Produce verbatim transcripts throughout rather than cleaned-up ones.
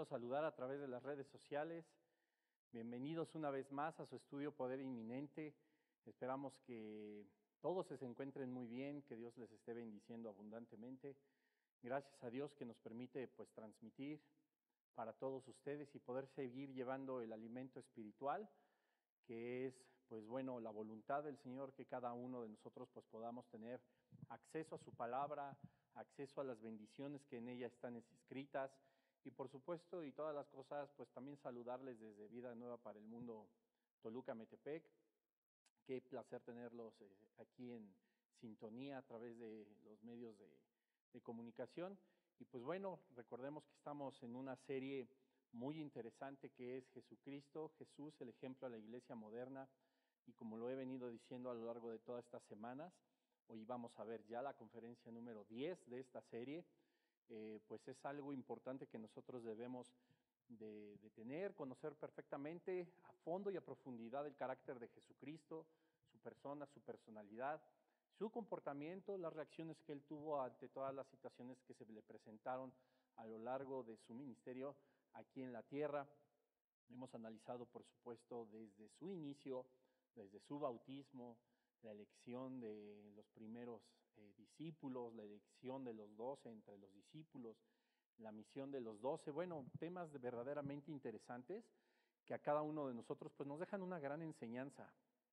saludar a través de las redes sociales. Bienvenidos una vez más a su estudio Poder Inminente. Esperamos que todos se encuentren muy bien, que Dios les esté bendiciendo abundantemente. Gracias a Dios que nos permite pues transmitir para todos ustedes y poder seguir llevando el alimento espiritual, que es pues bueno la voluntad del Señor, que cada uno de nosotros pues podamos tener acceso a su palabra, acceso a las bendiciones que en ella están escritas. Y por supuesto, y todas las cosas, pues también saludarles desde Vida Nueva para el Mundo Toluca, Metepec. Qué placer tenerlos eh, aquí en sintonía a través de los medios de, de comunicación. Y pues bueno, recordemos que estamos en una serie muy interesante que es Jesucristo, Jesús, el ejemplo a la iglesia moderna. Y como lo he venido diciendo a lo largo de todas estas semanas, hoy vamos a ver ya la conferencia número diez de esta serie. Eh, pues es algo importante que nosotros debemos de, de tener, conocer perfectamente a fondo y a profundidad el carácter de Jesucristo, su persona, su personalidad, su comportamiento, las reacciones que él tuvo ante todas las situaciones que se le presentaron a lo largo de su ministerio aquí en la tierra. Hemos analizado, por supuesto, desde su inicio, desde su bautismo, la elección de los primeros eh, discípulos, la elección de los doce entre los discípulos, la misión de los doce, bueno, temas de verdaderamente interesantes que a cada uno de nosotros pues nos dejan una gran enseñanza,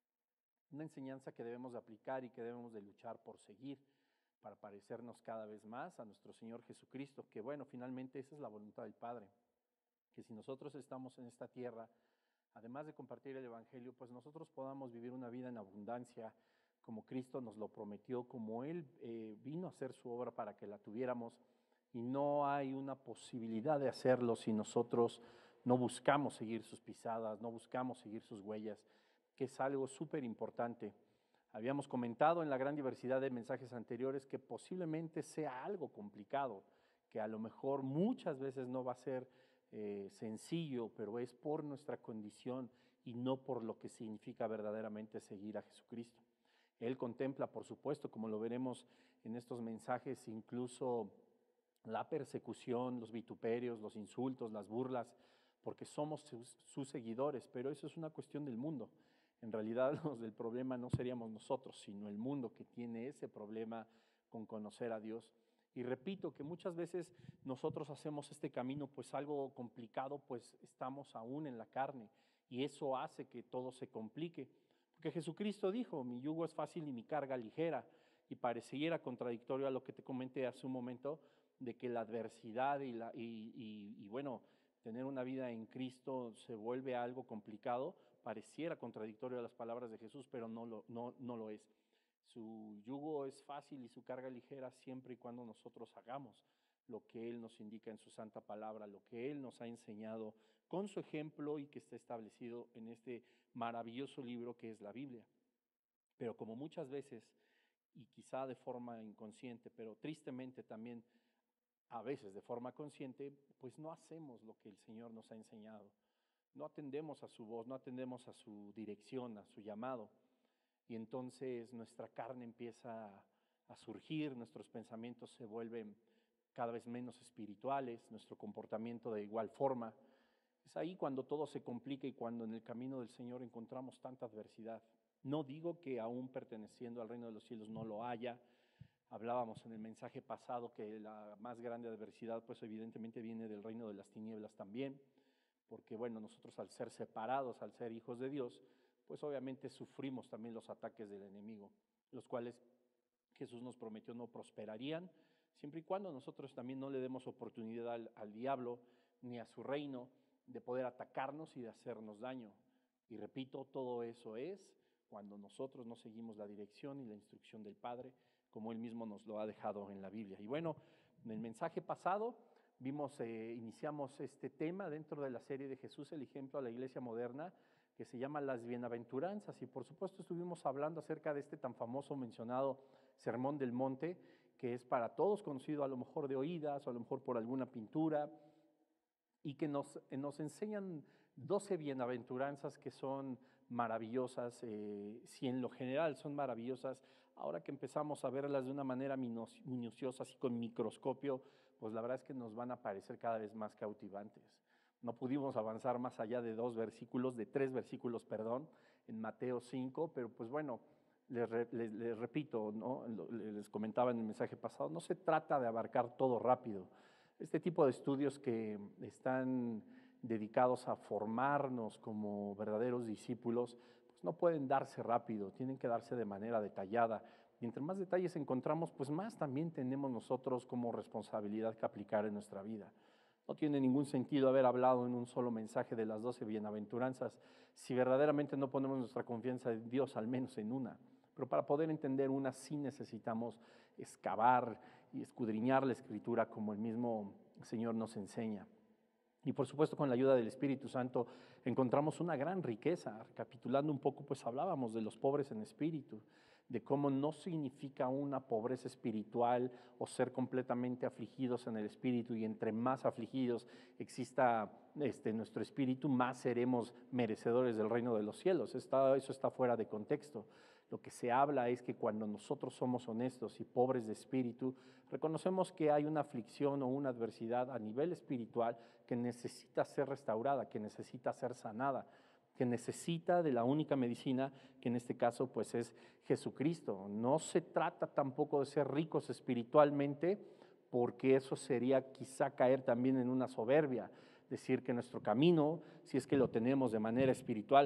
una enseñanza que debemos de aplicar y que debemos de luchar por seguir para parecernos cada vez más a nuestro Señor Jesucristo, que bueno, finalmente esa es la voluntad del Padre, que si nosotros estamos en esta tierra, además de compartir el Evangelio, pues nosotros podamos vivir una vida en abundancia, como Cristo nos lo prometió, como Él eh, vino a hacer su obra para que la tuviéramos, y no hay una posibilidad de hacerlo si nosotros no buscamos seguir sus pisadas, no buscamos seguir sus huellas, que es algo súper importante. Habíamos comentado en la gran diversidad de mensajes anteriores que posiblemente sea algo complicado, que a lo mejor muchas veces no va a ser Eh, sencillo, pero es por nuestra condición y no por lo que significa verdaderamente seguir a Jesucristo. Él contempla, por supuesto, como lo veremos en estos mensajes, incluso la persecución, los vituperios, los insultos, las burlas, porque somos sus, sus seguidores, pero eso es una cuestión del mundo. En realidad, los del problema no seríamos nosotros, sino el mundo que tiene ese problema con conocer a Dios. Y repito que muchas veces nosotros hacemos este camino pues algo complicado, pues estamos aún en la carne y eso hace que todo se complique. Porque Jesucristo dijo, mi yugo es fácil y mi carga ligera, y pareciera contradictorio a lo que te comenté hace un momento, de que la adversidad y, la, y, y, y bueno, tener una vida en Cristo se vuelve algo complicado, pareciera contradictorio a las palabras de Jesús, pero no lo, no, no lo es. Su yugo es fácil y su carga ligera siempre y cuando nosotros hagamos lo que Él nos indica en su santa palabra, lo que Él nos ha enseñado con su ejemplo y que está establecido en este maravilloso libro que es la Biblia. Pero como muchas veces, y quizá de forma inconsciente, pero tristemente también a veces de forma consciente, pues no hacemos lo que el Señor nos ha enseñado. No atendemos a su voz, no atendemos a su dirección, a su llamado. Y entonces nuestra carne empieza a surgir, nuestros pensamientos se vuelven cada vez menos espirituales, nuestro comportamiento de igual forma. Es ahí cuando todo se complica y cuando en el camino del Señor encontramos tanta adversidad. No digo que aún perteneciendo al reino de los cielos no lo haya. Hablábamos en el mensaje pasado que la más grande adversidad pues evidentemente viene del reino de las tinieblas también, porque bueno, nosotros al ser separados, al ser hijos de Dios, pues obviamente sufrimos también los ataques del enemigo, los cuales Jesús nos prometió no prosperarían, siempre y cuando nosotros también no le demos oportunidad al, al diablo ni a su reino de poder atacarnos y de hacernos daño. Y repito, todo eso es cuando nosotros no seguimos la dirección y la instrucción del Padre, como Él mismo nos lo ha dejado en la Biblia. Y bueno, en el mensaje pasado vimos, eh, iniciamos este tema dentro de la serie de Jesús, el ejemplo a la iglesia moderna, que se llama Las Bienaventuranzas, y por supuesto estuvimos hablando acerca de este tan famoso mencionado Sermón del Monte, que es para todos conocido a lo mejor de oídas o a lo mejor por alguna pintura, y que nos, nos enseñan doce bienaventuranzas que son maravillosas, eh, si en lo general son maravillosas, ahora que empezamos a verlas de una manera minuciosa, así con microscopio, pues la verdad es que nos van a parecer cada vez más cautivantes. No pudimos avanzar más allá de dos versículos, de tres versículos, perdón, en Mateo cinco, pero pues bueno, les, les, les repito, ¿no? Les comentaba en el mensaje pasado, no se trata de abarcar todo rápido. Este tipo de estudios que están dedicados a formarnos como verdaderos discípulos, pues no pueden darse rápido, tienen que darse de manera detallada. Y entre más detalles encontramos, pues más también tenemos nosotros como responsabilidad que aplicar en nuestra vida. No tiene ningún sentido haber hablado en un solo mensaje de las doce bienaventuranzas si verdaderamente no ponemos nuestra confianza en Dios, al menos en una. Pero para poder entender una sí necesitamos excavar y escudriñar la Escritura como el mismo Señor nos enseña. Y por supuesto con la ayuda del Espíritu Santo encontramos una gran riqueza. Recapitulando un poco, pues hablábamos de los pobres en espíritu, de cómo no significa una pobreza espiritual o ser completamente afligidos en el espíritu, y entre más afligidos exista este, nuestro espíritu, más seremos merecedores del reino de los cielos. Está, eso está fuera de contexto. Lo que se habla es que cuando nosotros somos honestos y pobres de espíritu, reconocemos que hay una aflicción o una adversidad a nivel espiritual que necesita ser restaurada, que necesita ser sanada, que necesita de la única medicina, que en este caso pues es Jesucristo. No se trata tampoco de ser ricos espiritualmente, porque eso sería quizá caer también en una soberbia, decir que nuestro camino, si es que lo tenemos de manera espiritual,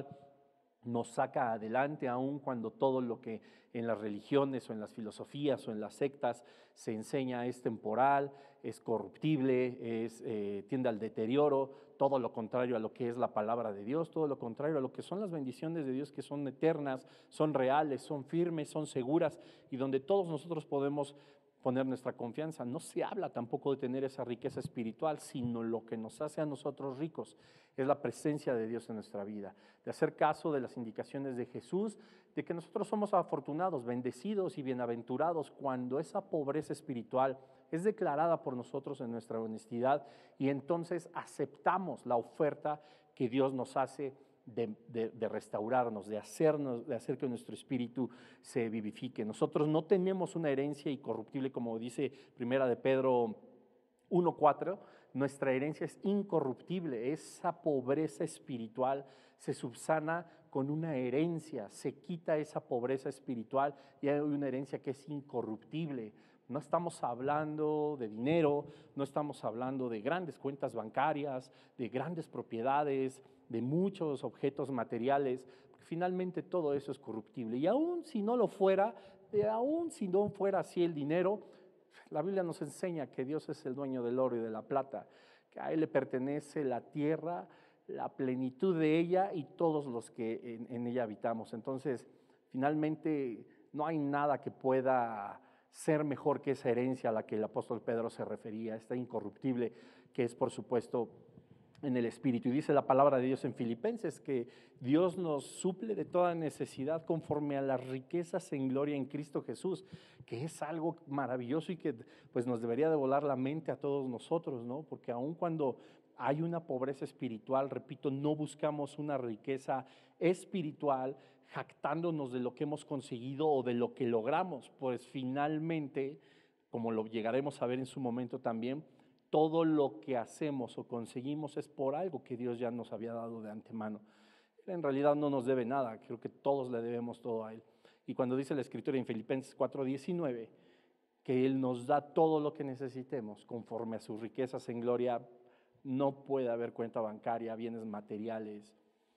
nos saca adelante, aun cuando todo lo que en las religiones o en las filosofías o en las sectas se enseña es temporal, es corruptible, es, eh, tiende al deterioro, todo lo contrario a lo que es la palabra de Dios, todo lo contrario a lo que son las bendiciones de Dios, que son eternas, son reales, son firmes, son seguras, y donde todos nosotros podemos poner nuestra confianza. No se habla tampoco de tener esa riqueza espiritual, sino lo que nos hace a nosotros ricos es la presencia de Dios en nuestra vida, de hacer caso de las indicaciones de Jesús, de que nosotros somos afortunados, bendecidos y bienaventurados cuando esa pobreza espiritual es declarada por nosotros en nuestra honestidad, y entonces aceptamos la oferta que Dios nos hace De, de, de restaurarnos, de, hacernos, de hacer que nuestro espíritu se vivifique. Nosotros no tenemos una herencia incorruptible, como dice Primera de Pedro uno cuatro, nuestra herencia es incorruptible. Esa pobreza espiritual se subsana con una herencia, se quita esa pobreza espiritual y hay una herencia que es incorruptible. No estamos hablando de dinero, no estamos hablando de grandes cuentas bancarias, de grandes propiedades, de muchos objetos materiales, porque finalmente todo eso es corruptible. Y aún si no lo fuera, de aún si no fuera así el dinero, la Biblia nos enseña que Dios es el dueño del oro y de la plata, que a Él le pertenece la tierra, la plenitud de ella y todos los que en, en ella habitamos. Entonces, finalmente no hay nada que pueda ser mejor que esa herencia a la que el apóstol Pedro se refería, esta incorruptible, que es por supuesto en el Espíritu. Y dice la palabra de Dios en Filipenses que Dios nos suple de toda necesidad conforme a las riquezas en gloria en Cristo Jesús, que es algo maravilloso y que pues nos debería de volar la mente a todos nosotros, ¿no? Porque aun cuando hay una pobreza espiritual, repito, no buscamos una riqueza espiritual jactándonos de lo que hemos conseguido o de lo que logramos, pues finalmente, como lo llegaremos a ver en su momento también, todo lo que hacemos o conseguimos es por algo que Dios ya nos había dado de antemano. Él en realidad no nos debe nada, creo que todos le debemos todo a Él. Y cuando dice la Escritura en Filipenses cuatro diecinueve, que Él nos da todo lo que necesitemos conforme a sus riquezas en gloria, no puede haber cuenta bancaria, bienes materiales,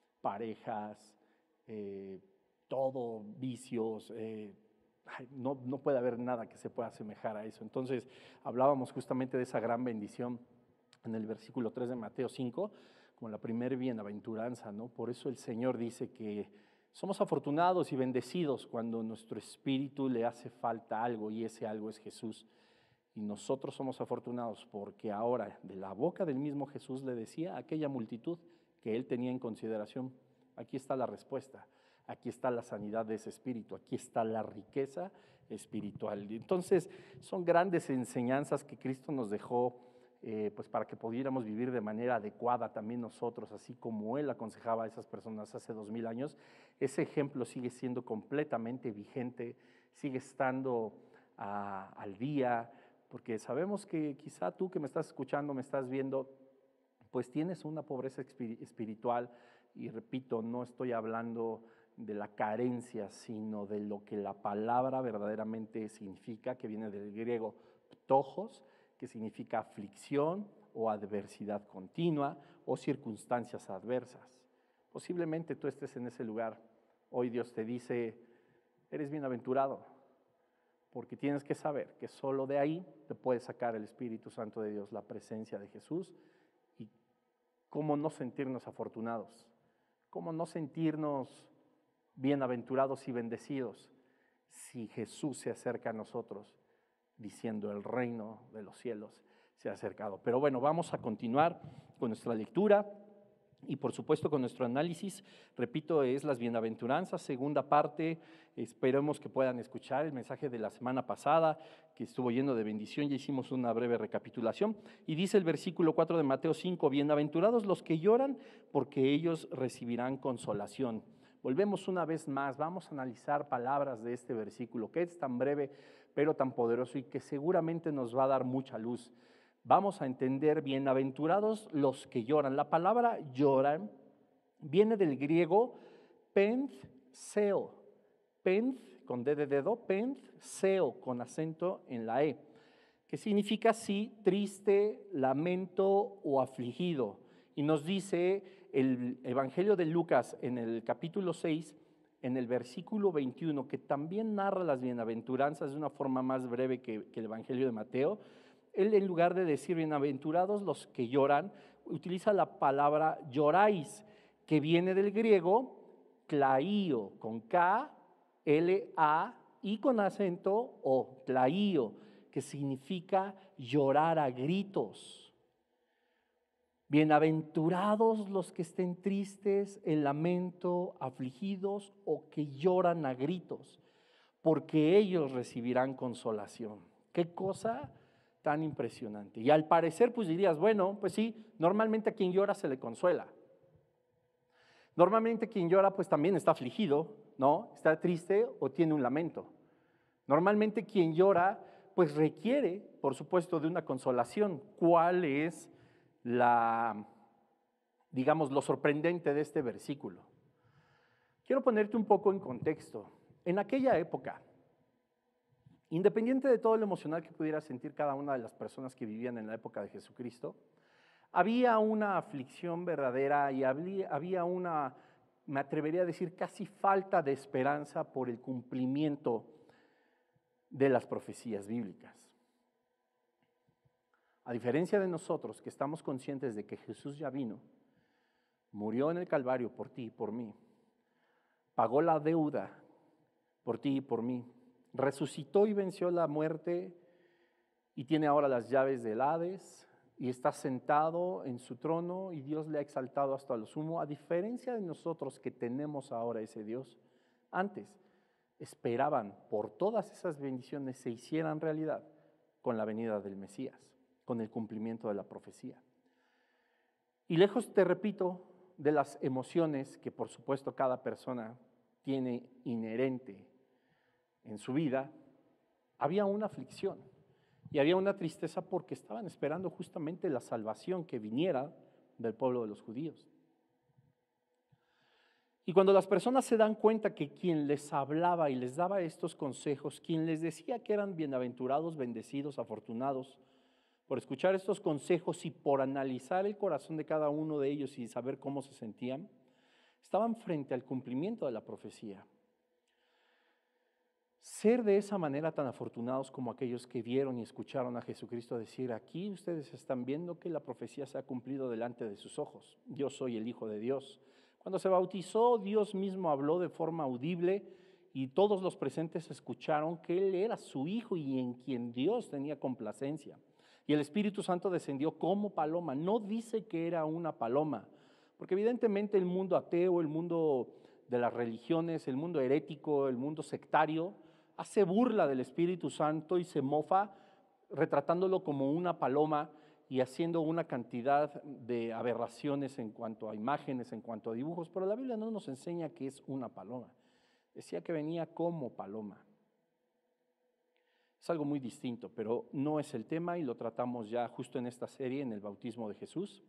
parejas, eh, todo, vicios, eh, No, no puede haber nada que se pueda asemejar a eso. Entonces, hablábamos justamente de esa gran bendición en el versículo tres de Mateo cinco, como la primer bienaventuranza, ¿no? Por eso el Señor dice que somos afortunados y bendecidos cuando nuestro espíritu le hace falta algo, y ese algo es Jesús. Y nosotros somos afortunados porque ahora de la boca del mismo Jesús le decía a aquella multitud que Él tenía en consideración: aquí está la respuesta. Aquí está la sanidad de ese espíritu, aquí está la riqueza espiritual. Entonces, son grandes enseñanzas que Cristo nos dejó eh, pues para que pudiéramos vivir de manera adecuada también nosotros, así como Él aconsejaba a esas personas hace dos mil años. Ese ejemplo sigue siendo completamente vigente, sigue estando uh, al día. porque sabemos que quizá tú que me estás escuchando, me estás viendo, pues tienes una pobreza espiritual, y repito, no estoy hablando de la carencia, sino de lo que la palabra verdaderamente significa, que viene del griego ptojos, que significa aflicción o adversidad continua o circunstancias adversas. Posiblemente tú estés en ese lugar. Hoy Dios te dice, eres bienaventurado, porque tienes que saber que solo de ahí te puede sacar el Espíritu Santo de Dios, la presencia de Jesús. Y cómo no sentirnos afortunados, cómo no sentirnos bienaventurados y bendecidos si Jesús se acerca a nosotros diciendo el reino de los cielos se ha acercado. Pero bueno, vamos a continuar con nuestra lectura y por supuesto con nuestro análisis. Repito, es las bienaventuranzas, segunda parte. Esperemos que puedan escuchar el mensaje de la semana pasada, que estuvo lleno de bendición. Ya hicimos una breve recapitulación. Y dice el versículo cuatro de Mateo cinco, bienaventurados los que lloran, porque ellos recibirán consolación. Volvemos una vez más, vamos a analizar palabras de este versículo, que es tan breve, pero tan poderoso y que seguramente nos va a dar mucha luz. Vamos a entender, bienaventurados los que lloran. La palabra lloran viene del griego penthseo, penth con D de dedo, penthseo con acento en la E, que significa así triste, lamento o afligido. Y nos dice el Evangelio de Lucas en el capítulo seis, en el versículo veintiuno, que también narra las bienaventuranzas de una forma más breve que, que el Evangelio de Mateo. Él, en lugar de decir bienaventurados los que lloran, utiliza la palabra lloráis, que viene del griego tlaío, con K, L, A, y con acento O, tlaío, que significa llorar a gritos. Bienaventurados los que estén tristes, en lamento, afligidos o que lloran a gritos, porque ellos recibirán consolación. ¿Qué cosa tan impresionante? Y al parecer pues dirías, bueno, pues sí, normalmente a quien llora se le consuela. Normalmente quien llora pues también está afligido, ¿no? Está triste o tiene un lamento. Normalmente quien llora pues requiere, por supuesto, de una consolación. ¿Cuál es la, digamos, lo sorprendente de este versículo? Quiero ponerte un poco en contexto. En aquella época, independiente de todo lo emocional que pudiera sentir cada una de las personas que vivían en la época de Jesucristo, había una aflicción verdadera y había una, me atrevería a decir, casi falta de esperanza por el cumplimiento de las profecías bíblicas. A diferencia de nosotros, que estamos conscientes de que Jesús ya vino, murió en el Calvario por ti y por mí, pagó la deuda por ti y por mí, resucitó y venció la muerte y tiene ahora las llaves del Hades y está sentado en su trono y Dios le ha exaltado hasta lo sumo. A diferencia de nosotros que tenemos ahora ese Dios, antes esperaban por todas esas bendiciones se hicieran realidad con la venida del Mesías, con el cumplimiento de la profecía. Y lejos, te repito, de las emociones que por supuesto cada persona tiene inherente en su vida, había una aflicción y había una tristeza porque estaban esperando justamente la salvación que viniera del pueblo de los judíos. Y cuando las personas se dan cuenta que quien les hablaba y les daba estos consejos, quien les decía que eran bienaventurados, bendecidos, afortunados, por escuchar estos consejos y por analizar el corazón de cada uno de ellos y saber cómo se sentían, estaban frente al cumplimiento de la profecía. Ser de esa manera tan afortunados como aquellos que vieron y escucharon a Jesucristo decir, aquí ustedes están viendo que la profecía se ha cumplido delante de sus ojos. Yo soy el Hijo de Dios. Cuando se bautizó, Dios mismo habló de forma audible y todos los presentes escucharon que Él era su Hijo y en quien Dios tenía complacencia. Y el Espíritu Santo descendió como paloma. No dice que era una paloma, porque evidentemente el mundo ateo, el mundo de las religiones, el mundo herético, el mundo sectario, hace burla del Espíritu Santo y se mofa retratándolo como una paloma y haciendo una cantidad de aberraciones en cuanto a imágenes, en cuanto a dibujos, pero la Biblia no nos enseña que es una paloma. Decía que venía como paloma. Es algo muy distinto, pero no es el tema y lo tratamos ya justo en esta serie, en el bautismo de Jesús.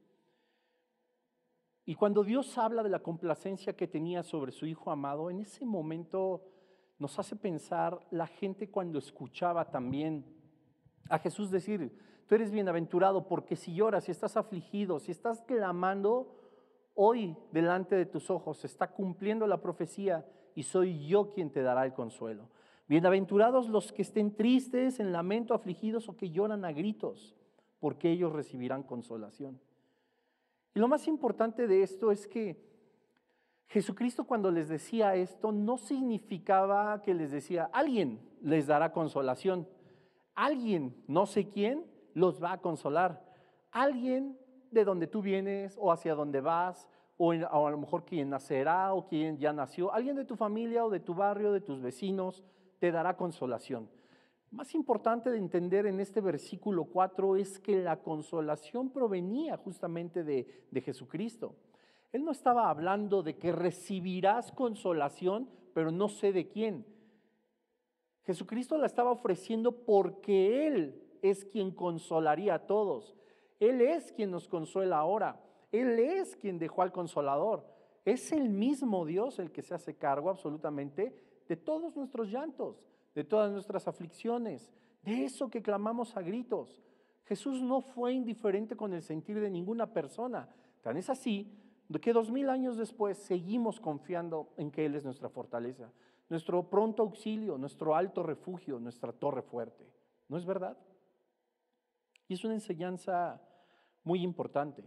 Y cuando Dios habla de la complacencia que tenía sobre su Hijo amado, en ese momento nos hace pensar la gente cuando escuchaba también a Jesús decir: tú eres bienaventurado porque si lloras, si estás afligido, si estás clamando, hoy delante de tus ojos se está cumpliendo la profecía y soy yo quien te dará el consuelo. Bienaventurados los que estén tristes, en lamento, afligidos o que lloran a gritos, porque ellos recibirán consolación. Y lo más importante de esto es que Jesucristo, cuando les decía esto, no significaba que les decía: alguien les dará consolación, alguien, no sé quién, los va a consolar, alguien de donde tú vienes o hacia donde vas, o, en, o a lo mejor quien nacerá o quien ya nació, alguien de tu familia o de tu barrio, de tus vecinos, te dará consolación. Más importante de entender en este versículo cuatro es que la consolación provenía justamente de, de Jesucristo. Él no estaba hablando de que recibirás consolación, pero no sé de quién. Jesucristo la estaba ofreciendo porque Él es quien consolaría a todos. Él es quien nos consuela ahora. Él es quien dejó al Consolador. Es el mismo Dios el que se hace cargo absolutamente de todos nuestros llantos, de todas nuestras aflicciones, de eso que clamamos a gritos. Jesús no fue indiferente con el sentir de ninguna persona. Tan es así que dos mil años después seguimos confiando en que Él es nuestra fortaleza, nuestro pronto auxilio, nuestro alto refugio, nuestra torre fuerte. ¿No es verdad? Y es una enseñanza muy importante.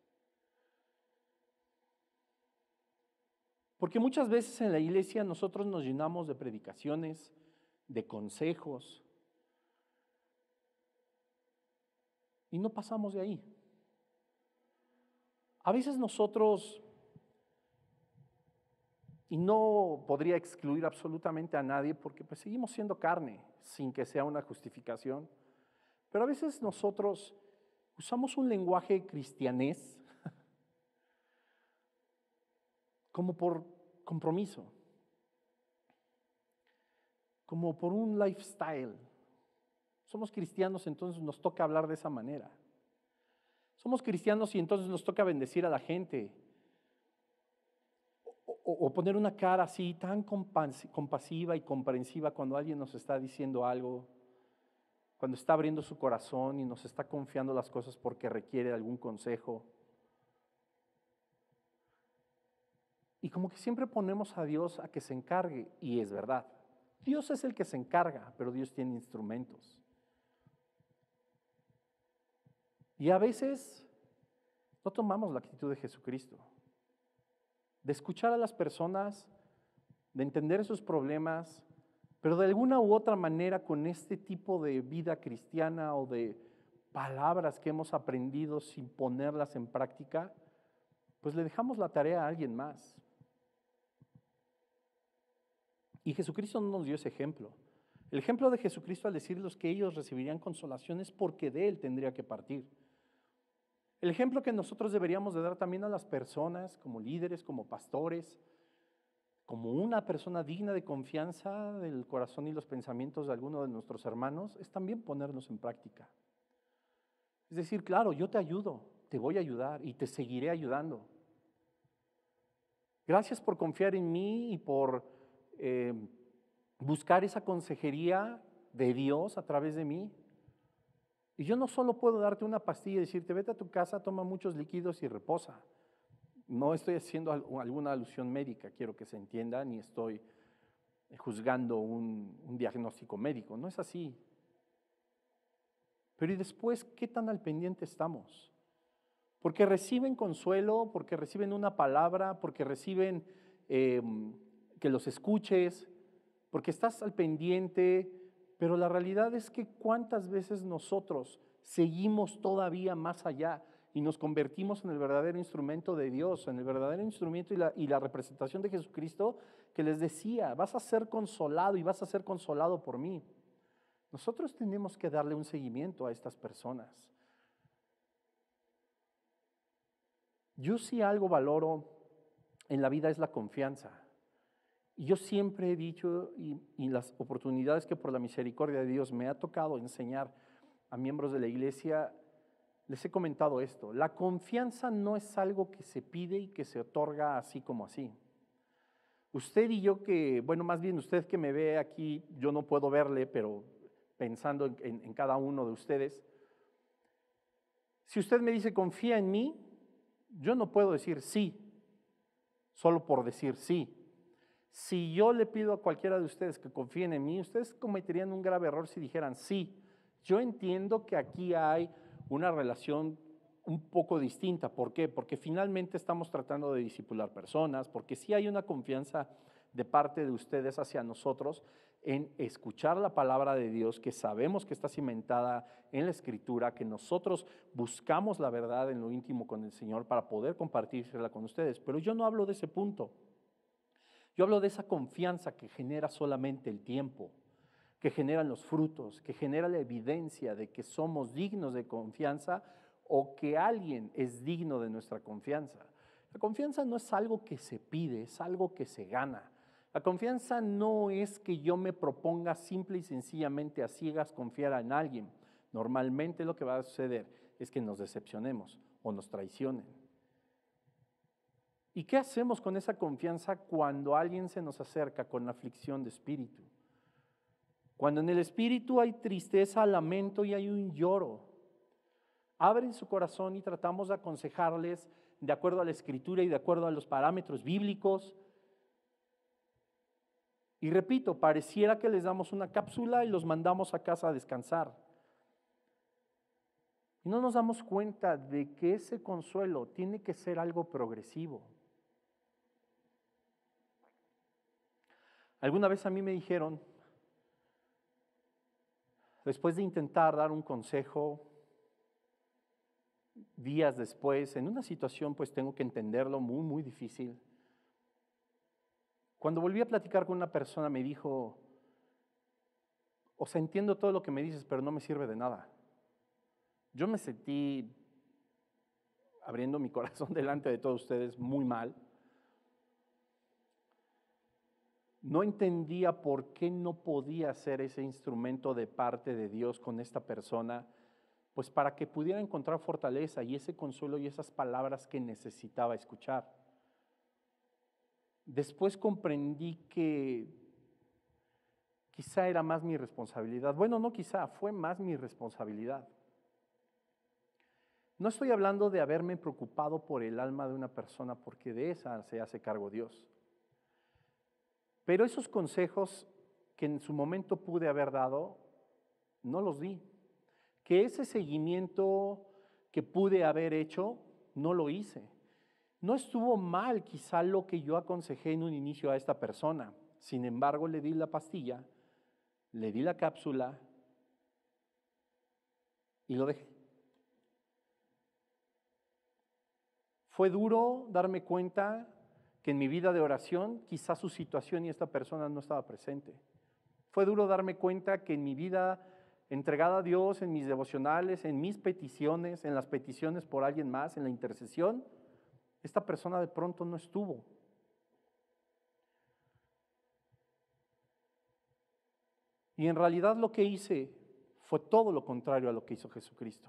Porque muchas veces en la iglesia nosotros nos llenamos de predicaciones, de consejos, y no pasamos de ahí. A veces nosotros, y no podría excluir absolutamente a nadie, porque pues seguimos siendo carne, sin que sea una justificación, pero a veces nosotros usamos un lenguaje cristianés como por compromiso, como por un lifestyle. Somos cristianos, entonces nos toca hablar de esa manera. Somos cristianos y entonces nos toca bendecir a la gente. O, o, o poner una cara así tan compasiva y comprensiva cuando alguien nos está diciendo algo, cuando está abriendo su corazón y nos está confiando las cosas porque requiere algún consejo. Y como que siempre ponemos a Dios a que se encargue, y es verdad. Dios es el que se encarga, pero Dios tiene instrumentos. Y a veces no tomamos la actitud de Jesucristo, de escuchar a las personas, de entender sus problemas, pero de alguna u otra manera con este tipo de vida cristiana o de palabras que hemos aprendido sin ponerlas en práctica, pues le dejamos la tarea a alguien más. Y Jesucristo no nos dio ese ejemplo. El ejemplo de Jesucristo al decirles que ellos recibirían consolación es porque de Él tendría que partir. El ejemplo que nosotros deberíamos de dar también a las personas, como líderes, como pastores, como una persona digna de confianza del corazón y los pensamientos de alguno de nuestros hermanos, es también ponernos en práctica. Es decir, claro, yo te ayudo, te voy a ayudar y te seguiré ayudando. Gracias por confiar en mí y por eh, buscar esa consejería de Dios a través de mí. Y yo no solo puedo darte una pastilla y decirte, vete a tu casa, toma muchos líquidos y reposa. No estoy haciendo alguna alusión médica, quiero que se entienda, ni estoy juzgando un, un diagnóstico médico, no es así. Pero ¿y después qué tan al pendiente estamos? Porque reciben consuelo, porque reciben una palabra, porque reciben eh, que los escuches, porque estás al pendiente, pero la realidad es que cuántas veces nosotros seguimos todavía más allá y nos convertimos en el verdadero instrumento de Dios, en el verdadero instrumento y la, y la representación de Jesucristo que les decía, vas a ser consolado y vas a ser consolado por mí. Nosotros tenemos que darle un seguimiento a estas personas. Yo sí algo valoro en la vida es la confianza. Y yo siempre he dicho, y, y las oportunidades que por la misericordia de Dios me ha tocado enseñar a miembros de la iglesia, les he comentado esto: la confianza no es algo que se pide y que se otorga así como así. Usted y yo que, bueno, más bien usted que me ve aquí, yo no puedo verle, pero pensando en, en, en cada uno de ustedes, si usted me dice confía en mí, yo no puedo decir sí, solo por decir sí. Si yo le pido a cualquiera de ustedes que confíen en mí, ustedes cometerían un grave error si dijeran sí. Yo entiendo que aquí hay una relación un poco distinta. ¿Por qué? Porque finalmente estamos tratando de discipular personas, porque sí hay una confianza de parte de ustedes hacia nosotros en escuchar la palabra de Dios, que sabemos que está cimentada en la Escritura, que nosotros buscamos la verdad en lo íntimo con el Señor para poder compartírsela con ustedes. Pero yo no hablo de ese punto. Yo hablo de esa confianza que genera solamente el tiempo, que generan los frutos, que genera la evidencia de que somos dignos de confianza o que alguien es digno de nuestra confianza. La confianza no es algo que se pide, es algo que se gana. La confianza no es que yo me proponga simple y sencillamente a ciegas confiar en alguien. Normalmente lo que va a suceder es que nos decepcionemos o nos traicionen. ¿Y qué hacemos con esa confianza cuando alguien se nos acerca con aflicción de espíritu? Cuando en el espíritu hay tristeza, lamento y hay un lloro. Abren su corazón y tratamos de aconsejarles de acuerdo a la Escritura y de acuerdo a los parámetros bíblicos. Y repito, pareciera que les damos una cápsula y los mandamos a casa a descansar. Y no nos damos cuenta de que ese consuelo tiene que ser algo progresivo. Alguna vez a mí me dijeron, después de intentar dar un consejo, días después, en una situación pues tengo que entenderlo muy, muy difícil. Cuando volví a platicar con una persona me dijo, o sea, entiendo todo lo que me dices, pero no me sirve de nada. Yo me sentí, abriendo mi corazón delante de todos ustedes, muy mal. No entendía por qué no podía ser ese instrumento de parte de Dios con esta persona, pues para que pudiera encontrar fortaleza y ese consuelo y esas palabras que necesitaba escuchar. Después comprendí que quizá era más mi responsabilidad. Bueno, no quizá, fue más mi responsabilidad. No estoy hablando de haberme preocupado por el alma de una persona, porque de esa se hace cargo Dios. Pero esos consejos que en su momento pude haber dado, no los di. Que ese seguimiento que pude haber hecho, no lo hice. No estuvo mal quizá lo que yo aconsejé en un inicio a esta persona. Sin embargo, le di la pastilla, le di la cápsula y lo dejé. Fue duro darme cuenta que en mi vida de oración quizás su situación y esta persona no estaba presente. Fue duro darme cuenta que en mi vida entregada a Dios, en mis devocionales, en mis peticiones, en las peticiones por alguien más, en la intercesión, esta persona de pronto no estuvo. Y en realidad lo que hice fue todo lo contrario a lo que hizo Jesucristo.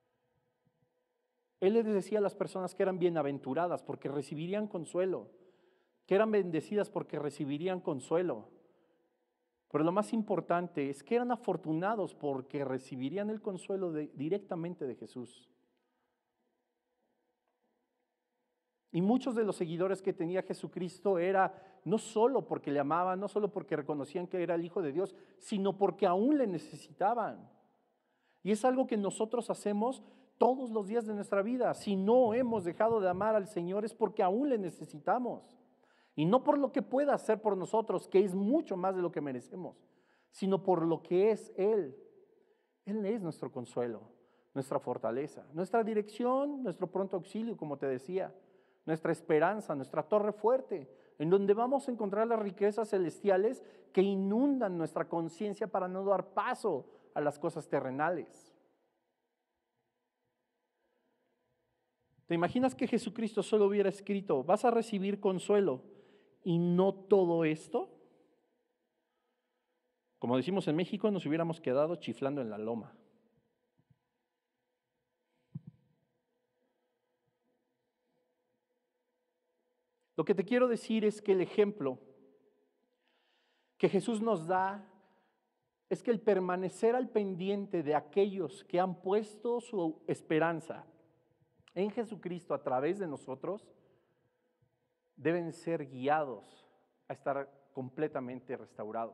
Él les decía a las personas que eran bienaventuradas porque recibirían consuelo, que eran bendecidas porque recibirían consuelo. Pero lo más importante es que eran afortunados porque recibirían el consuelo de, directamente de Jesús. Y muchos de los seguidores que tenía Jesucristo era no solo porque le amaban, no solo porque reconocían que era el Hijo de Dios, sino porque aún le necesitaban. Y es algo que nosotros hacemos todos los días de nuestra vida. Si no hemos dejado de amar al Señor es porque aún le necesitamos. Y no por lo que pueda hacer por nosotros, que es mucho más de lo que merecemos, sino por lo que es Él. Él es nuestro consuelo, nuestra fortaleza, nuestra dirección, nuestro pronto auxilio, como te decía, nuestra esperanza, nuestra torre fuerte, en donde vamos a encontrar las riquezas celestiales que inundan nuestra conciencia para no dar paso a las cosas terrenales. ¿Te imaginas que Jesucristo solo hubiera escrito, vas a recibir consuelo y no todo esto, como decimos en México, nos hubiéramos quedado chiflando en la loma. Lo que te quiero decir es que el ejemplo que Jesús nos da es que el permanecer al pendiente de aquellos que han puesto su esperanza en Jesucristo a través de nosotros, deben ser guiados a estar completamente restaurados.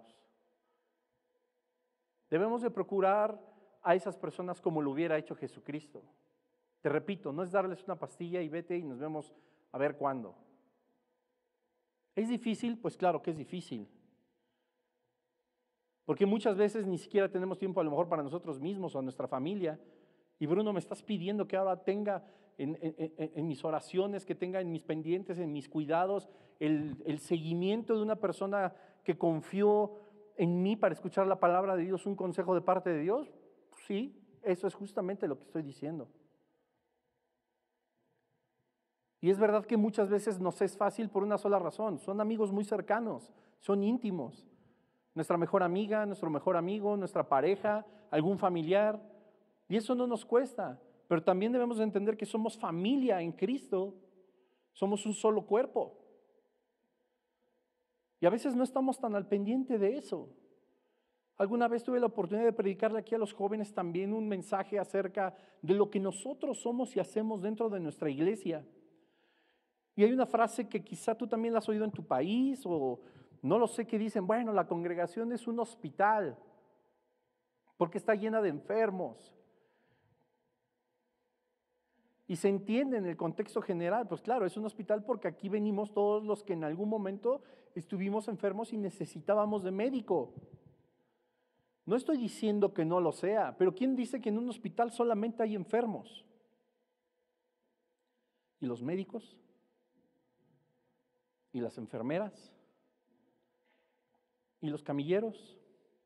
Debemos de procurar a esas personas como lo hubiera hecho Jesucristo. Te repito, no es darles una pastilla y vete y nos vemos a ver cuándo. ¿Es difícil? Pues claro que es difícil. Porque muchas veces ni siquiera tenemos tiempo a lo mejor para nosotros mismos o a nuestra familia. Y Bruno, me estás pidiendo que ahora tenga en, en, en, en mis oraciones, que tenga en mis pendientes, en mis cuidados, el, el seguimiento de una persona que confió en mí para escuchar la palabra de Dios, un consejo de parte de Dios. Sí, eso es justamente lo que estoy diciendo. Y es verdad que muchas veces nos es fácil por una sola razón. Son amigos muy cercanos, son íntimos. Nuestra mejor amiga, nuestro mejor amigo, nuestra pareja, algún familiar. Y eso no nos cuesta. Pero también debemos entender que somos familia en Cristo. Somos un solo cuerpo. Y a veces no estamos tan al pendiente de eso. Alguna vez tuve la oportunidad de predicarle aquí a los jóvenes también un mensaje acerca de lo que nosotros somos y hacemos dentro de nuestra iglesia. Y hay una frase que quizá tú también la has oído en tu país o no lo sé, que dicen, bueno, la congregación es un hospital porque está llena de enfermos. Y se entiende en el contexto general, pues claro, es un hospital porque aquí venimos todos los que en algún momento estuvimos enfermos y necesitábamos de médico. No estoy diciendo que no lo sea, pero ¿quién dice que en un hospital solamente hay enfermos? ¿Y los médicos? ¿Y las enfermeras? ¿Y los camilleros?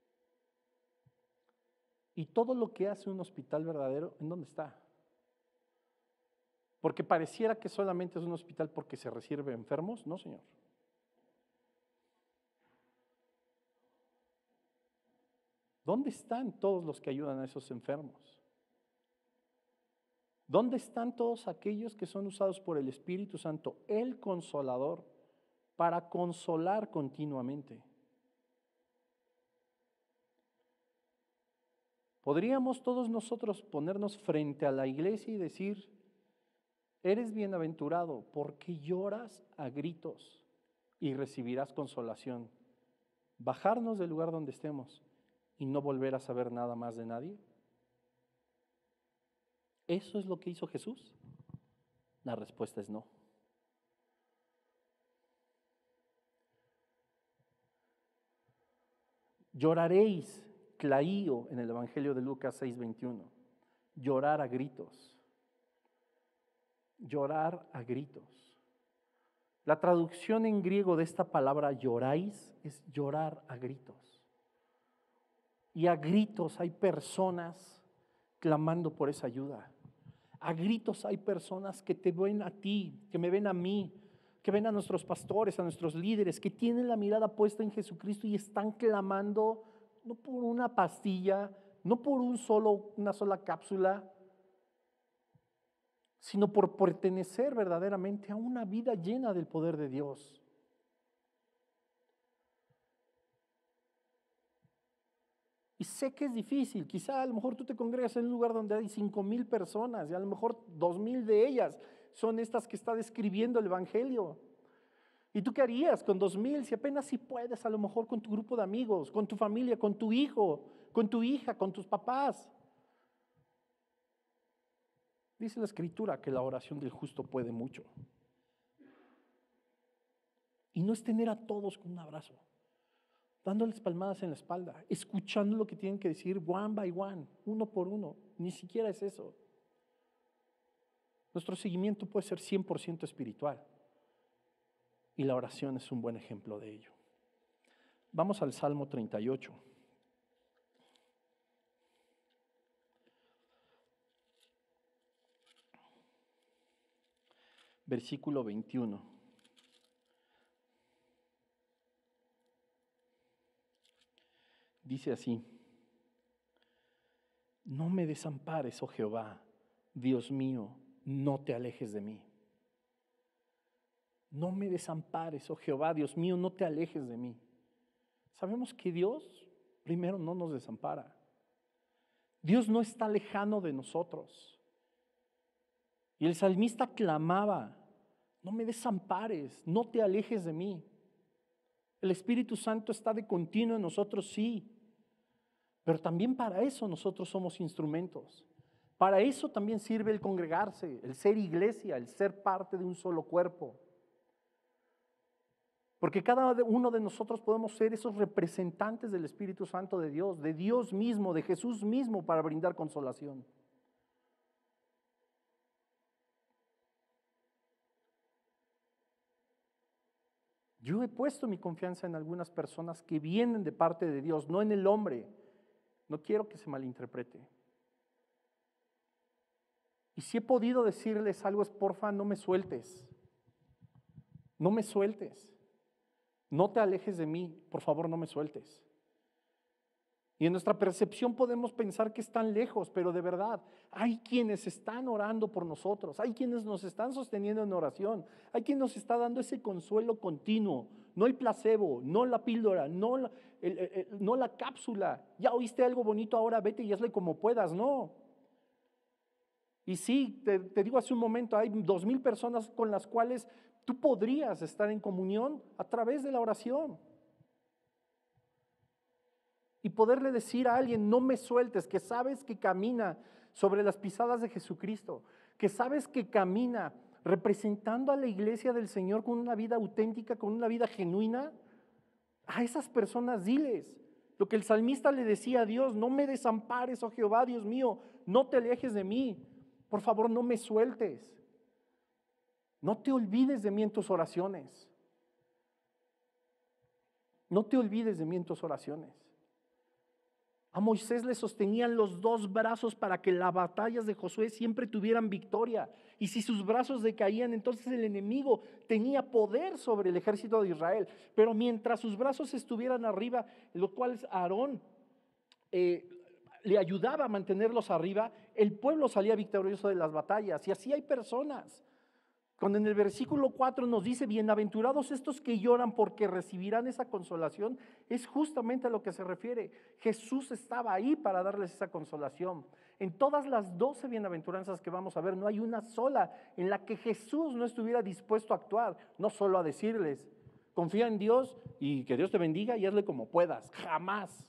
¿Y todo lo que hace un hospital verdadero, en dónde está? Porque pareciera que solamente es un hospital porque se recibe enfermos. No, señor. ¿Dónde están todos los que ayudan a esos enfermos? ¿Dónde están todos aquellos que son usados por el Espíritu Santo, el Consolador, para consolar continuamente? ¿Podríamos todos nosotros ponernos frente a la iglesia y decir, eres bienaventurado porque lloras a gritos y recibirás consolación? ¿Bajarnos del lugar donde estemos y no volver a saber nada más de nadie? ¿Eso es lo que hizo Jesús? La respuesta es no. Lloraréis, claío, en el Evangelio de Lucas seis veintiuno. Llorar a gritos. Llorar a gritos. La traducción en griego de esta palabra lloráis es llorar a gritos. Y a gritos hay personas clamando por esa ayuda. A gritos hay personas que te ven a ti, que me ven a mí, que ven a nuestros pastores, a nuestros líderes, que tienen la mirada puesta en Jesucristo y están clamando no por una pastilla, no por un solo, una sola cápsula, sino por pertenecer verdaderamente a una vida llena del poder de Dios. Y sé que es difícil, quizá a lo mejor tú te congregas en un lugar donde hay cinco mil personas y a lo mejor dos mil de ellas son estas que está describiendo el Evangelio. ¿Y tú qué harías con dos mil si apenas si puedes a lo mejor con tu grupo de amigos, con tu familia, con tu hijo, con tu hija, con tus papás? Dice la Escritura que la oración del justo puede mucho. Y no es tener a todos con un abrazo, dándoles palmadas en la espalda, escuchando lo que tienen que decir one by one, uno por uno. Ni siquiera es eso. Nuestro seguimiento puede ser cien por ciento espiritual. Y la oración es un buen ejemplo de ello. Vamos al Salmo treinta y ocho. Versículo veintiuno. Dice así: no me desampares, oh Jehová, Dios mío, no te alejes de mí. No me desampares, oh Jehová, Dios mío, no te alejes de mí. Sabemos que Dios primero no nos desampara. Dios no está lejano de nosotros. Y el salmista clamaba: no me desampares, no te alejes de mí. El Espíritu Santo está de continuo en nosotros, sí. Pero también para eso nosotros somos instrumentos. Para eso también sirve el congregarse, el ser iglesia, el ser parte de un solo cuerpo. Porque cada uno de nosotros podemos ser esos representantes del Espíritu Santo de Dios, de Dios mismo, de Jesús mismo, para brindar consolación. Yo he puesto mi confianza en algunas personas que vienen de parte de Dios, no en el hombre. No quiero que se malinterprete. Y si he podido decirles algo, es: porfa, no me sueltes. No me sueltes. No te alejes de mí, por favor, no me sueltes. Y en nuestra percepción podemos pensar que están lejos, pero de verdad, hay quienes están orando por nosotros, hay quienes nos están sosteniendo en oración, hay quien nos está dando ese consuelo continuo, no el placebo, no la píldora, no la, el, el, el, no la cápsula. Ya oíste algo bonito, ahora vete y hazle como puedas, no. Y sí, te, te digo hace un momento, hay dos mil personas con las cuales tú podrías estar en comunión a través de la oración. Y poderle decir a alguien: no me sueltes, que sabes que camina sobre las pisadas de Jesucristo, que sabes que camina representando a la iglesia del Señor con una vida auténtica, con una vida genuina. A esas personas diles lo que el salmista le decía a Dios: no me desampares, oh Jehová, Dios mío, no te alejes de mí, por favor, no me sueltes. No te olvides de mí en tus oraciones. No te olvides de mí en tus oraciones. A Moisés le sostenían los dos brazos para que las batallas de Josué siempre tuvieran victoria. Y si sus brazos decaían, entonces el enemigo tenía poder sobre el ejército de Israel. Pero mientras sus brazos estuvieran arriba, los cuales Aarón eh, le ayudaba a mantenerlos arriba, el pueblo salía victorioso de las batallas. Y así hay personas. Cuando en el versículo cuatro nos dice: bienaventurados estos que lloran porque recibirán esa consolación, es justamente a lo que se refiere. Jesús estaba ahí para darles esa consolación. En todas las doce bienaventuranzas que vamos a ver, no hay una sola en la que Jesús no estuviera dispuesto a actuar, no solo a decirles: confía en Dios y que Dios te bendiga y hazle como puedas. Jamás.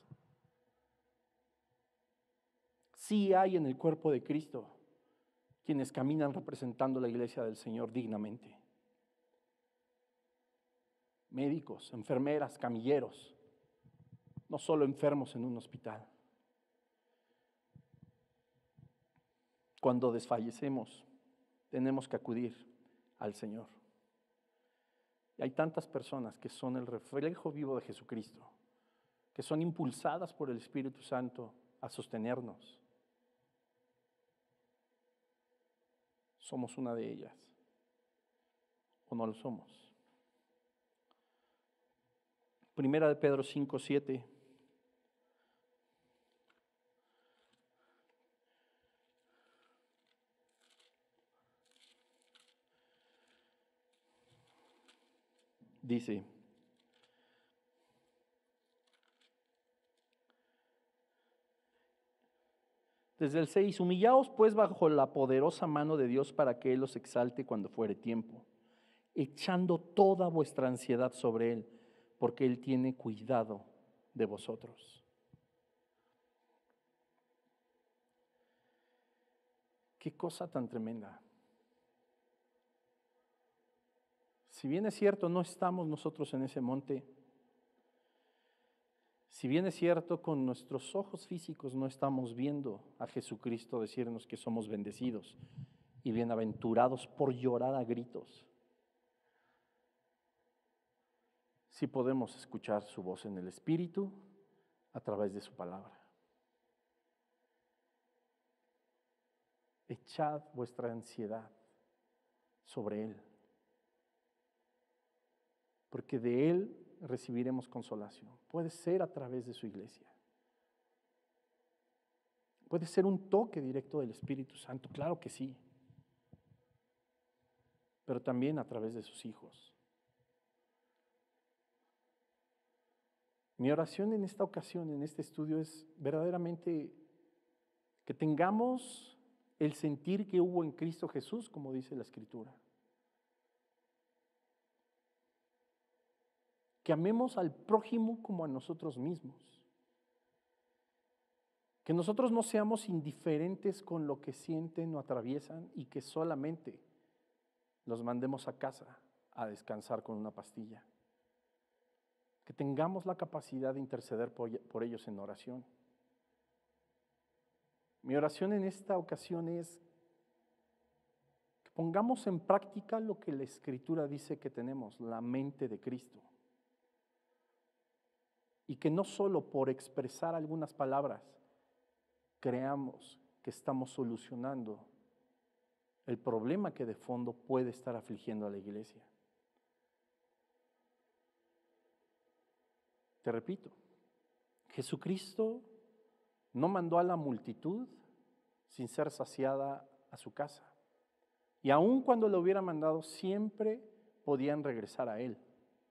Sí hay en el cuerpo de Cristo quienes caminan representando la iglesia del Señor dignamente. Médicos, enfermeras, camilleros, no solo enfermos en un hospital. Cuando desfallecemos, tenemos que acudir al Señor. Y hay tantas personas que son el reflejo vivo de Jesucristo, que son impulsadas por el Espíritu Santo a sostenernos. ¿Somos una de ellas o no lo somos? Primera de Pedro cinco, siete. Dice: desde el seis, humillaos pues bajo la poderosa mano de Dios para que Él los exalte cuando fuere tiempo, echando toda vuestra ansiedad sobre Él, porque Él tiene cuidado de vosotros. Qué cosa tan tremenda. Si bien es cierto, no estamos nosotros en ese monte. Si bien es cierto, con nuestros ojos físicos no estamos viendo a Jesucristo decirnos que somos bendecidos y bienaventurados por llorar a gritos, sí podemos escuchar su voz en el Espíritu a través de su palabra. Echad vuestra ansiedad sobre Él, porque de Él recibiremos consolación. Puede ser a través de su iglesia. Puede ser un toque directo del Espíritu Santo, claro que sí. Pero también a través de sus hijos. Mi oración en esta ocasión, en este estudio, es verdaderamente que tengamos el sentir que hubo en Cristo Jesús, como dice la Escritura. Que amemos al prójimo como a nosotros mismos. Que nosotros no seamos indiferentes con lo que sienten o atraviesan y que solamente los mandemos a casa a descansar con una pastilla. Que tengamos la capacidad de interceder por, por ellos en oración. Mi oración en esta ocasión es que pongamos en práctica lo que la Escritura dice que tenemos, la mente de Cristo. Y que no solo por expresar algunas palabras creamos que estamos solucionando el problema que de fondo puede estar afligiendo a la iglesia. Te repito, Jesucristo no mandó a la multitud sin ser saciada a su casa. Y aun cuando lo hubiera mandado, siempre podían regresar a Él.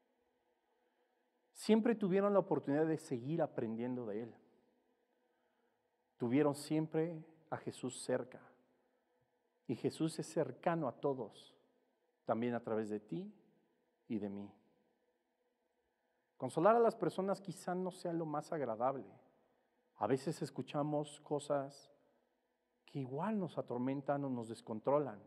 Siempre tuvieron la oportunidad de seguir aprendiendo de Él. Tuvieron siempre a Jesús cerca. Y Jesús es cercano a todos, también a través de ti y de mí. Consolar a las personas quizá no sea lo más agradable. A veces escuchamos cosas que igual nos atormentan o nos descontrolan.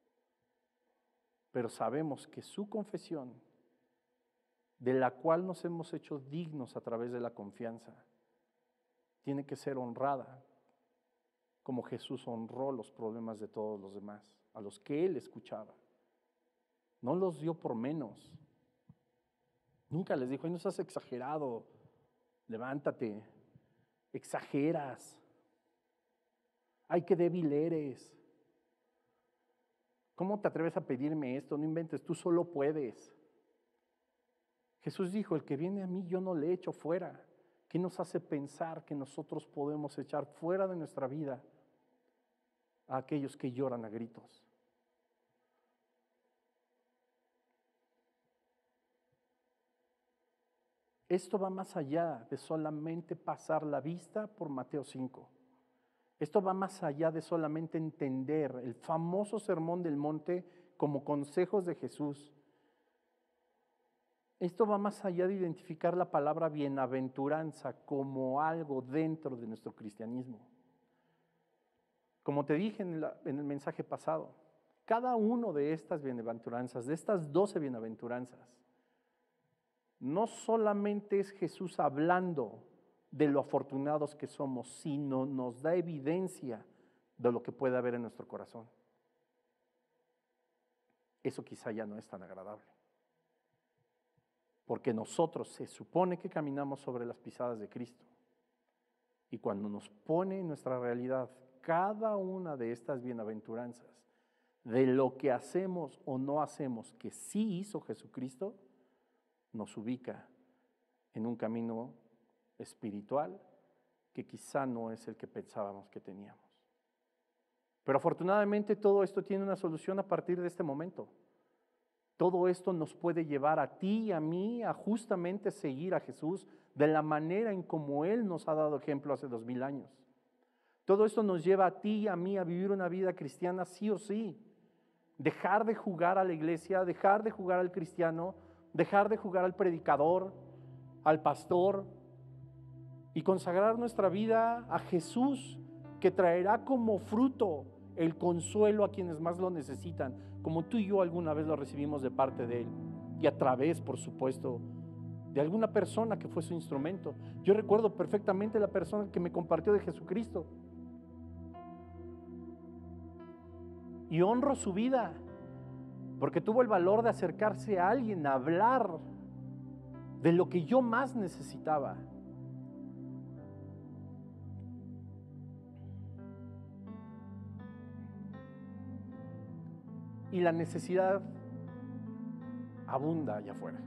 Pero sabemos que su confesión, de la cual nos hemos hecho dignos a través de la confianza, tiene que ser honrada, como Jesús honró los problemas de todos los demás, a los que Él escuchaba. No los dio por menos. Nunca les dijo, ay, no seas exagerado, levántate, exageras, ay, qué débil eres. ¿Cómo te atreves a pedirme esto? No inventes, tú solo puedes. Jesús dijo, el que viene a mí yo no le echo fuera. ¿Qué nos hace pensar que nosotros podemos echar fuera de nuestra vida a aquellos que lloran a gritos? Esto va más allá de solamente pasar la vista por Mateo cinco. Esto va más allá de solamente entender el famoso sermón del monte como consejos de Jesús. Esto va más allá de identificar la palabra bienaventuranza como algo dentro de nuestro cristianismo. Como te dije en, la, en el mensaje pasado, cada uno de estas bienaventuranzas, de estas doce bienaventuranzas, no solamente es Jesús hablando de lo afortunados que somos, sino nos da evidencia de lo que puede haber en nuestro corazón. Eso quizá ya no es tan agradable. Porque nosotros se supone que caminamos sobre las pisadas de Cristo. Y cuando nos pone en nuestra realidad cada una de estas bienaventuranzas, de lo que hacemos o no hacemos que sí hizo Jesucristo, nos ubica en un camino espiritual que quizá no es el que pensábamos que teníamos. Pero afortunadamente todo esto tiene una solución a partir de este momento. Todo esto nos puede llevar a ti y a mí a justamente seguir a Jesús de la manera en como Él nos ha dado ejemplo hace dos mil años. Todo esto nos lleva a ti y a mí a vivir una vida cristiana sí o sí. Dejar de jugar a la iglesia, dejar de jugar al cristiano, dejar de jugar al predicador, al pastor y consagrar nuestra vida a Jesús, que traerá como fruto el consuelo a quienes más lo necesitan, como tú y yo alguna vez lo recibimos de parte de Él y a través, por supuesto, de alguna persona que fue su instrumento. Yo recuerdo perfectamente la persona que me compartió de Jesucristo y honro su vida porque tuvo el valor de acercarse a alguien a hablar de lo que yo más necesitaba. Y la necesidad abunda allá afuera.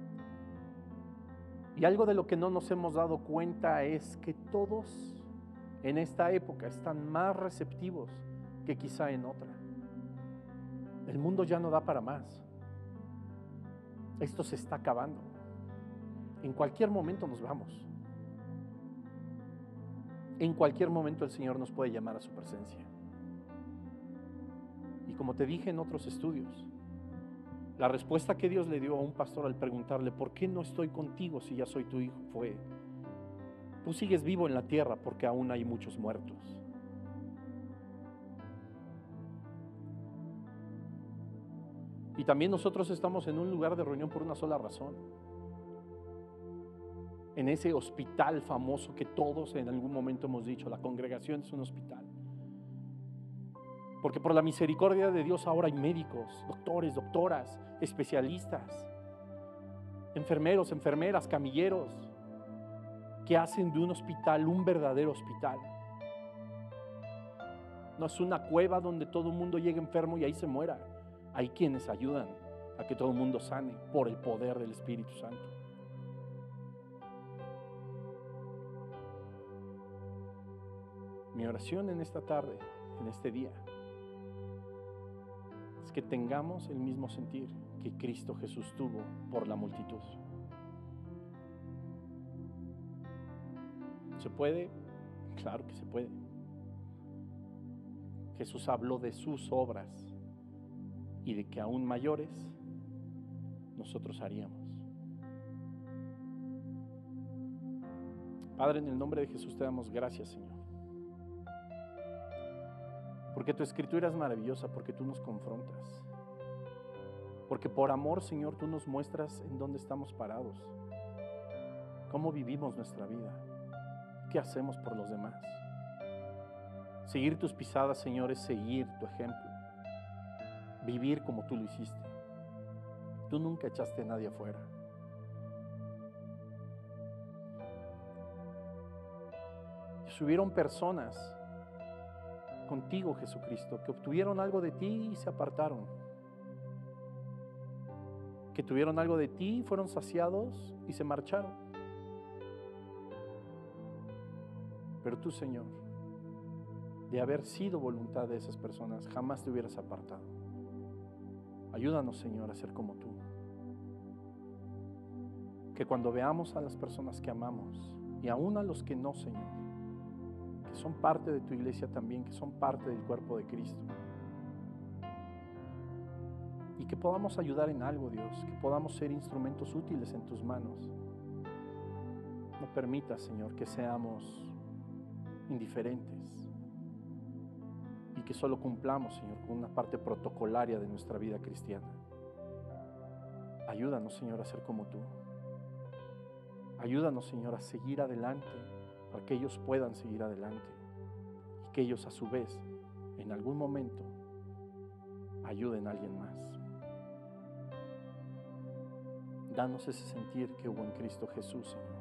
Y algo de lo que no nos hemos dado cuenta es que todos en esta época están más receptivos que quizá en otra. El mundo ya no da para más. Esto se está acabando. En cualquier momento nos vamos. En cualquier momento el Señor nos puede llamar a su presencia. Y como te dije en otros estudios, la respuesta que Dios le dio a un pastor al preguntarle, ¿por qué no estoy contigo si ya soy tu hijo? Fue, tú sigues vivo en la tierra porque aún hay muchos muertos. Y también nosotros estamos en un lugar de reunión por una sola razón. En ese hospital famoso que todos en algún momento hemos dicho, la congregación es un hospital. Porque por la misericordia de Dios ahora hay médicos, doctores, doctoras, especialistas, enfermeros, enfermeras, camilleros, que hacen de un hospital un verdadero hospital. No es una cueva donde todo el mundo llegue enfermo y ahí se muera. Hay quienes ayudan a que todo el mundo sane por el poder del Espíritu Santo. Mi oración en esta tarde, en este día, es que tengamos el mismo sentir que Cristo Jesús tuvo por la multitud. ¿Se puede? Claro que se puede. Jesús habló de sus obras y de que aún mayores nosotros haríamos. Padre, en el nombre de Jesús te damos gracias, Señor. Porque tu escritura es maravillosa, porque tú nos confrontas. Porque por amor, Señor, tú nos muestras en dónde estamos parados. Cómo vivimos nuestra vida. ¿Qué hacemos por los demás? Seguir tus pisadas, Señor, es seguir tu ejemplo. Vivir como tú lo hiciste. Tú nunca echaste a nadie afuera. Y hubieron personas contigo, Jesucristo, que obtuvieron algo de ti y se apartaron. Que tuvieron algo de ti, fueron saciados y se marcharon. Pero tú, Señor, de haber sido voluntad de esas personas, jamás te hubieras apartado. Ayúdanos, Señor, a ser como tú. Que cuando veamos a las personas que amamos, y aún a los que no, Señor, que son parte de tu iglesia también, que son parte del cuerpo de Cristo, y que podamos ayudar en algo, Dios, que podamos ser instrumentos útiles en tus manos. No permitas, Señor, que seamos indiferentes y que solo cumplamos, Señor, con una parte protocolaria de nuestra vida cristiana. Ayúdanos, Señor, a ser como tú. Ayúdanos, Señor, a seguir adelante para que ellos puedan seguir adelante y que ellos a su vez, en algún momento, ayuden a alguien más. Danos ese sentir que hubo en Cristo Jesús, Señor.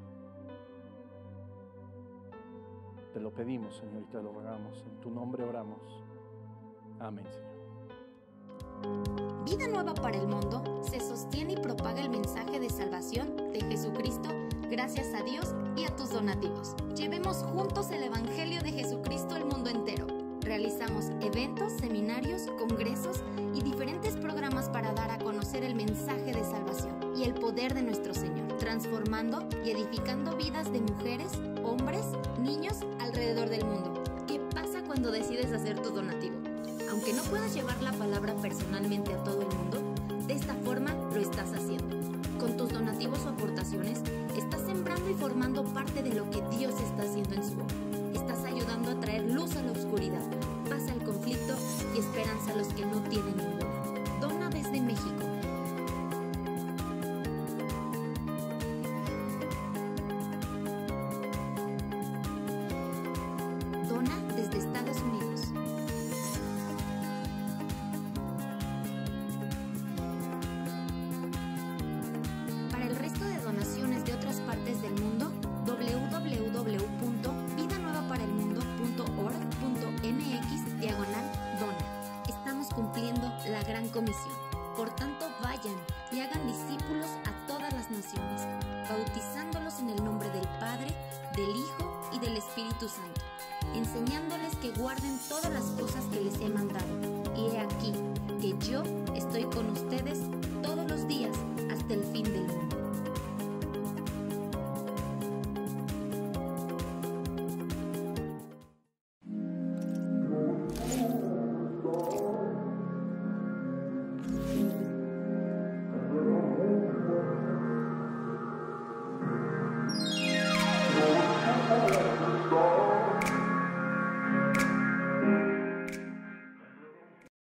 Te lo pedimos, Señor, y te lo rogamos. En tu nombre oramos. Amén, Señor. Vida Nueva para el Mundo se sostiene y propaga el mensaje de salvación de Jesucristo gracias a Dios y a tus donativos. Llevemos juntos el Evangelio de Jesucristo al mundo entero. Realizamos eventos, seminarios, congresos y diferentes programas para dar a conocer el mensaje de salvación y el poder de nuestro Señor, transformando y edificando vidas de mujeres, hombres, niños alrededor del mundo. ¿Qué pasa cuando decides hacer tu donativo? Aunque no puedas llevar la palabra personalmente a todo el mundo, de esta forma lo estás haciendo. Con tus donativos o aportaciones, estás sembrando y formando parte de lo que Dios está haciendo en su obra. Estás ayudando a traer luz a la oscuridad, paz al conflicto y esperanza a los que no tienen ninguna. Dona desde México. Dona desde Estados Unidos. Para el resto de donaciones de otras partes del mundo, doble u doble u doble u punto vida nueva para el mundo punto org punto m x diagonal dona. Estamos cumpliendo la gran comisión. Por tanto, vayan y hagan discípulos a todas las naciones, bautizándolos en el nombre del Padre, del Hijo y del Espíritu Santo, enseñándoles que guarden todas las cosas que les